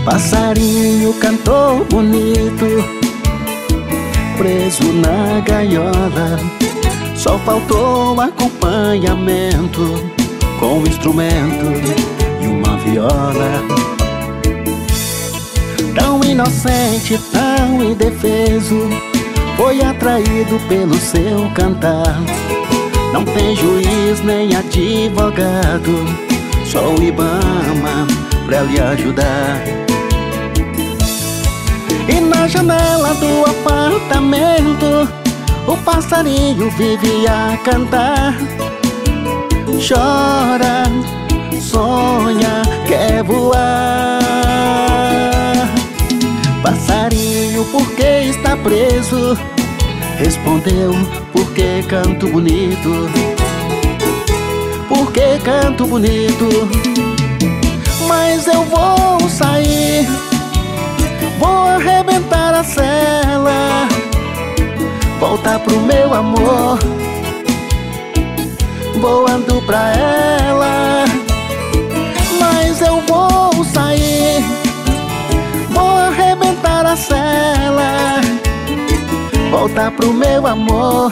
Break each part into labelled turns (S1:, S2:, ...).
S1: Passarinho cantou bonito, preso na gaiola. Só faltou acompanhamento com um instrumento e uma viola. Tão inocente, tão indefeso, foi atraído pelo seu cantar. Não tem juiz nem advogado, só o Ibama pra lhe ajudar. E na janela do apartamento o passarinho vive a cantar. Chora, sonha, quer voar. Passarinho, por que está preso? Respondeu, porque canto bonito. Porque canto bonito. Mas eu vou sair, vou arrebentar a cela, voltar pro meu amor, voando pra ela. Mas eu vou sair, vou arrebentar a cela, voltar pro meu amor,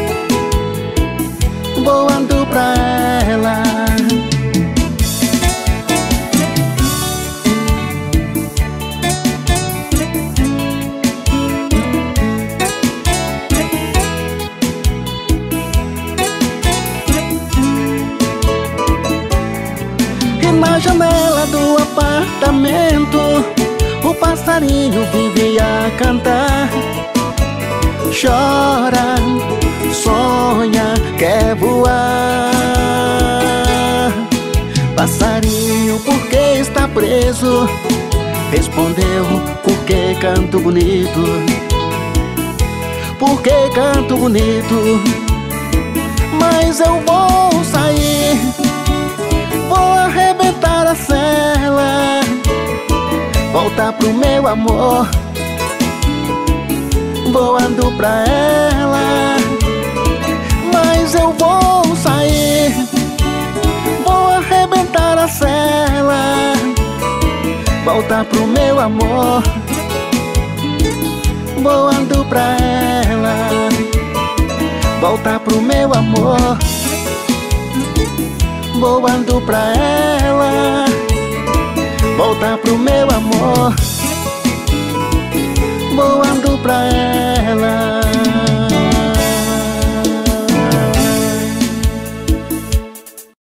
S1: voando pra ela. Na janela do apartamento o passarinho vive a cantar. Chora, sonha, quer voar. Passarinho, por que está preso? Respondeu, porque canto bonito. Porque canto bonito. Mas eu vou sair, vou arrebentar a cela, voltar pro meu amor, voando pra ela. Mas eu vou sair, vou arrebentar a cela, voltar pro meu amor, voando pra ela. Voltar pro meu amor, voando pra ela, voltar pro meu amor.